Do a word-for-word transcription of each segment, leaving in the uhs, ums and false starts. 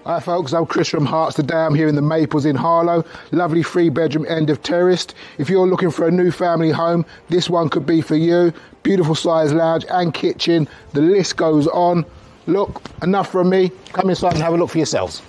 Hi folks, I'm Chris from HAART today. I'm here in the Maples in Harlow. Lovely three bedroom end of Terraced. If you're looking for a new family home, this one could be for you. Beautiful size lounge and kitchen. The list goes on. Look, enough from me. Come inside and have a look for yourselves.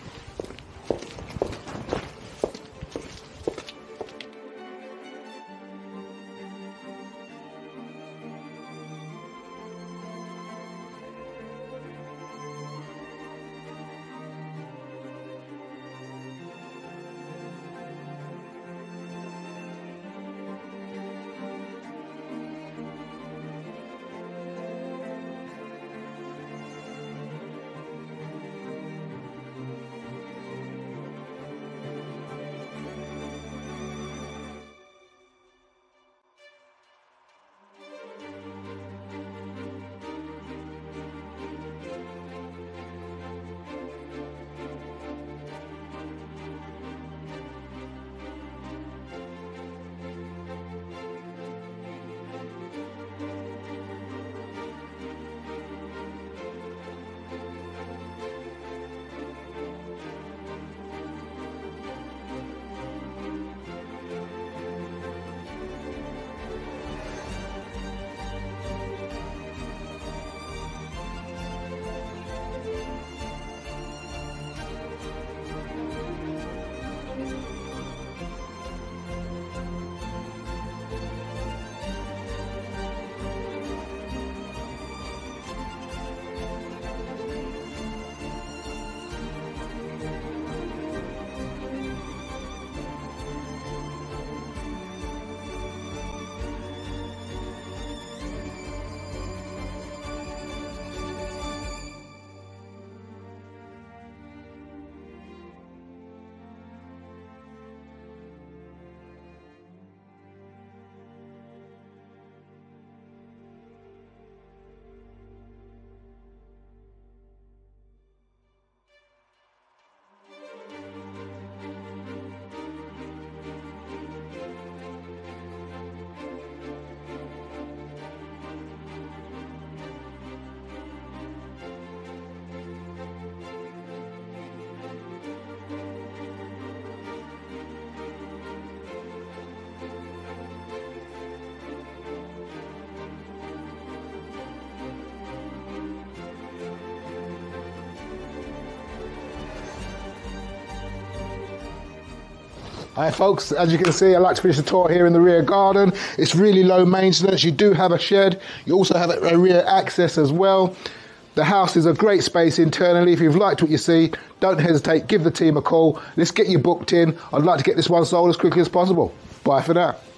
Hi folks, as you can see, I like to finish the tour here in the rear garden. It's really low maintenance. You do have a shed. You also have a rear access as well. The house is a great space internally. If you've liked what you see, don't hesitate, give the team a call. Let's get you booked in. I'd like to get this one sold as quickly as possible. Bye for now.